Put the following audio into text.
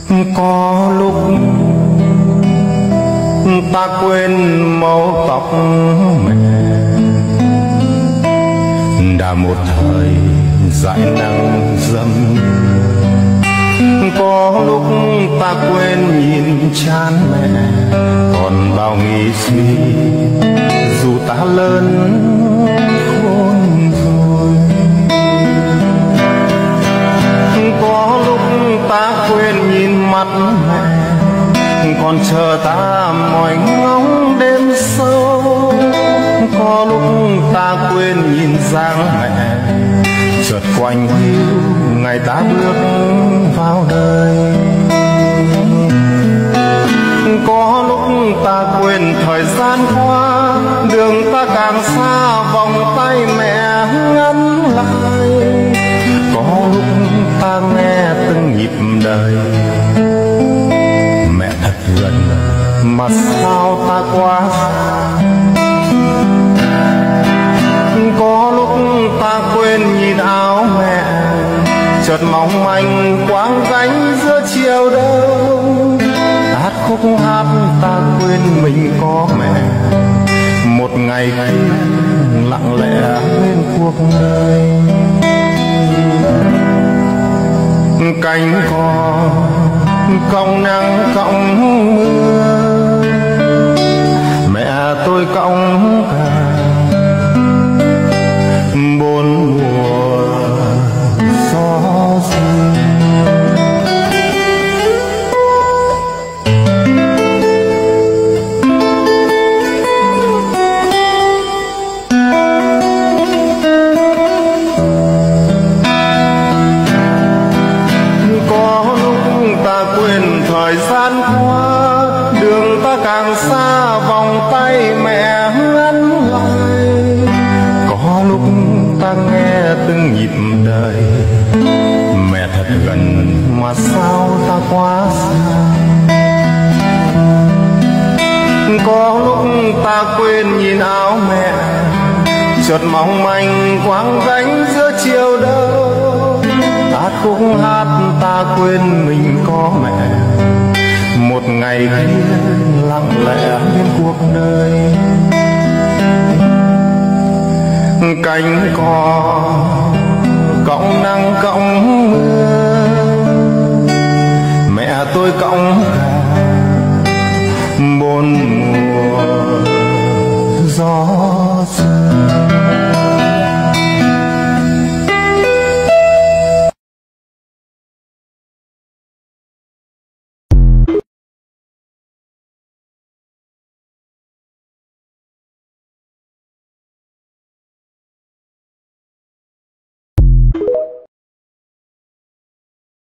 Có lúc ta quên màu tóc mẹ, đã một thời dãi nắng dầm. Có lúc ta quên nhìn trán mẹ, còn bao nghĩ suy dù ta lớn khôn rồi. Có lúc ta quên nhìn mắt mẹ, còn chờ ta mỏi ngóng đêm sâu. Có lúc ta quên nhìn dáng mẹ, chợt quanh hiu ngày ta bước vào đời. Có lúc ta quên thời gian qua, đường ta càng xa vòng tay mẹ ngắn lại. Có lúc ta nghe từng nhịp đời, mẹ thật gần mà sao ta quá xa. Có lúc ta quên nhìn áo mẹ, chợt mong manh quang gánh giữa chiều đông. Hát khúc hát ta quên mình có mẹ, một ngày lặng lẽ bên cuộc đời. Cánh cò cong nắng cong mưa, mẹ tôi cong cả bốn mùa gió rơi. Có lúc ta quên thời gian qua, đường ta càng xa vòng tay mẹ ngắn lại. Có lúc ta nghe từng nhịp đời, mẹ thật gần mà sao ta quá xa. Có lúc ta quên nhìn áo mẹ, chợt mong manh quang gánh giữa chiều đông. Hát khúc hát ta quên mình có mẹ, một ngày kia lặng lẽ bên cuộc đời. Cánh cò cõng nắng cõng mưa, mẹ tôi cõng cả